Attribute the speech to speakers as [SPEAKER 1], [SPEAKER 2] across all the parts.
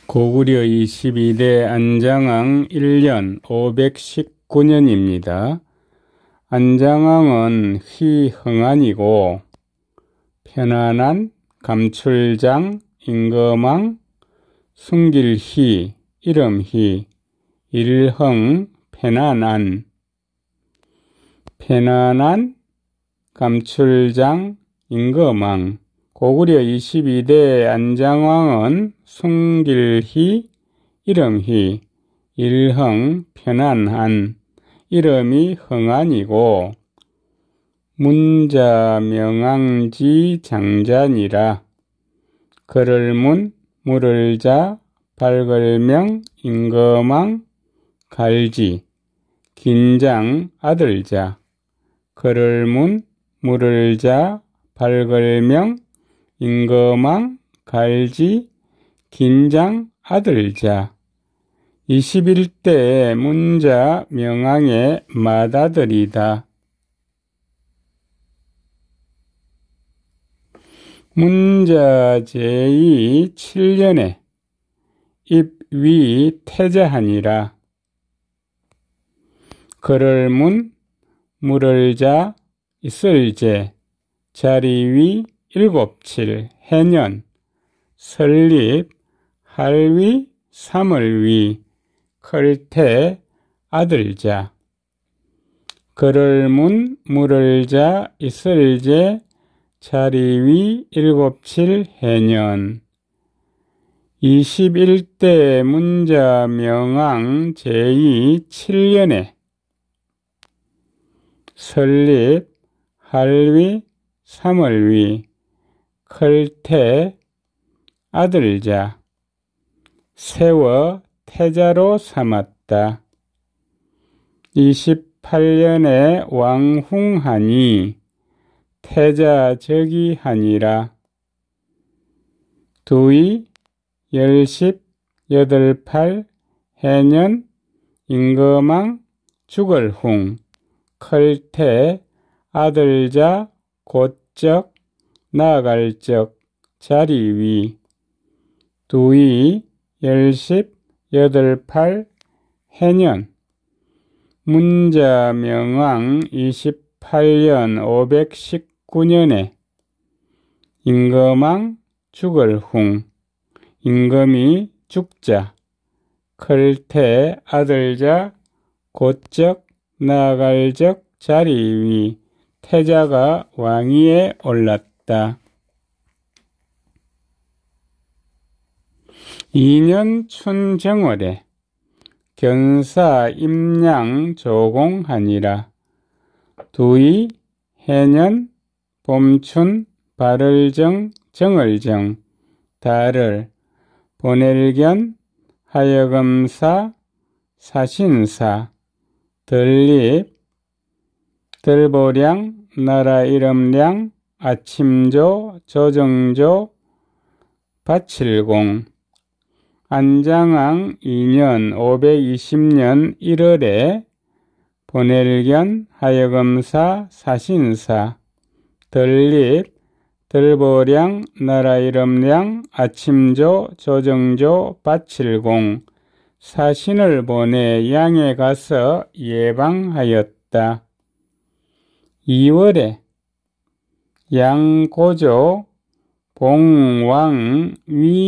[SPEAKER 1] 고구려 22대 안장왕 1년 519년입니다. 안장왕은 휘흥안이고 편안한, 감출장, 임금왕, 순길희, 이름희, 일흥, 편안한, 편안한, 감출장, 임금왕. 고구려 22대 안장왕은 순길희, 이름희, 일흥, 편안한, 이름이 흥안이고 문자 명왕지 장자니라. 그를 문, 물을 자, 밝을 명, 임금왕, 갈지, 긴장, 아들자. 그를 문, 물을 자, 밝을 명, 임금왕, 갈지, 긴장, 아들자. 21대 문자 명왕의 맏아들이다. 문자 제2 7년에 입위 태자하니라. 그를 문, 물을 자, 있을 제, 자리위 7칠, 해년, 설립, 할위, 삼을위, 클태, 아들자. 그를 문, 물을 자, 있을 제, 자리위 7칠, 해년. 21대 문자 명왕 제2 7년에 설립, 할위, 삼을위, 클태, 아들자. 세워 태자로 삼았다. 28년에 왕훈하니 태자적이하니라. 두이, 열십, 여덟팔, 해년, 임금왕, 죽을훈, 클태, 아들자, 곧적, 나아갈적, 자리위. 두이, 열십, 여덟팔, 해년. 문자 명왕 28년 519년에 임금왕 죽을훈, 임금이 죽자, 클태, 아들자, 곧적, 나아갈적, 자리위, 태자가 왕위에 올랐다. 2년 춘정월에 견사 임양 조공하니라. 두이, 해년, 봄춘, 발을정, 정을정, 달을, 보낼견, 하여금사, 사신사, 들립, 들보량, 나라 이름량, 아침조, 조정조, 바칠공. 안장왕 2년 520년 1월에 보낼견, 하여금사, 사신사, 들립, 들보량, 나라 이름량, 아침조, 조정조, 바칠공, 사신을 보내 양에 가서 예방하였다. 2월에 양고조, 봉왕,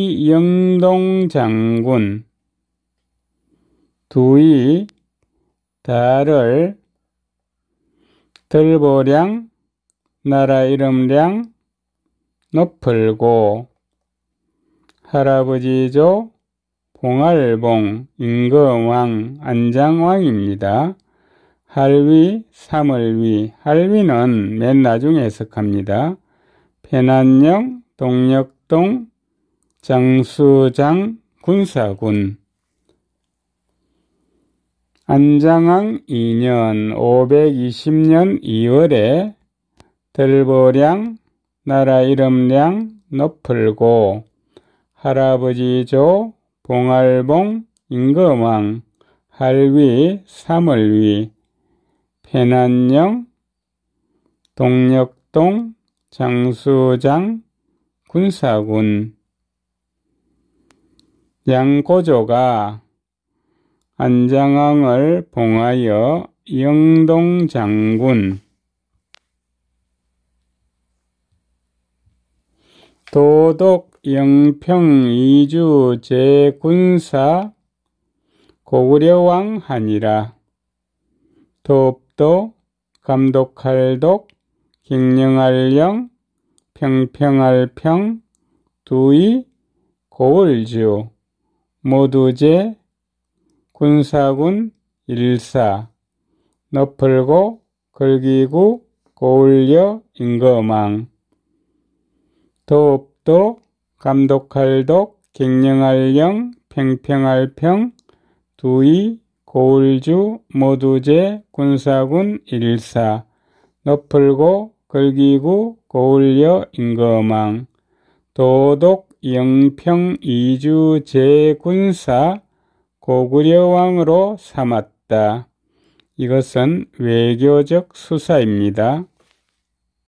[SPEAKER 1] 위영동장군, 두이, 달을, 들보량, 나라 이름량, 높을고, 할아버지조, 봉알봉, 임금왕, 안장왕입니다. 할위, 삼을위, 할위는 맨 나중에 해석합니다. 편안령, 동력동, 장수장, 군사군. 안장왕 2년 520년 2월에 들보량, 나라 이름량, 높을고, 할아버지조, 봉알봉, 임금왕, 할위, 삼을위, 편안령, 동력동, 장수장, 군사군. 양고조가 안장왕을 봉하여 영동장군, 도독 영평이주 제군사 고구려왕 하니라. 도읍도 감독할독 갱령할령 평평할평 두이 고을주 모두제 군사군 일사 너풀고 걸기구 고을려 임금왕. 도읍도 감독할독 갱령할령 평평할평 두이 고을주 모두제 군사군 일사 너풀고 걸기구 고을려 임금왕. 도독 영평 이주 제군사 고구려왕으로 삼았다. 이것은 외교적 수사입니다.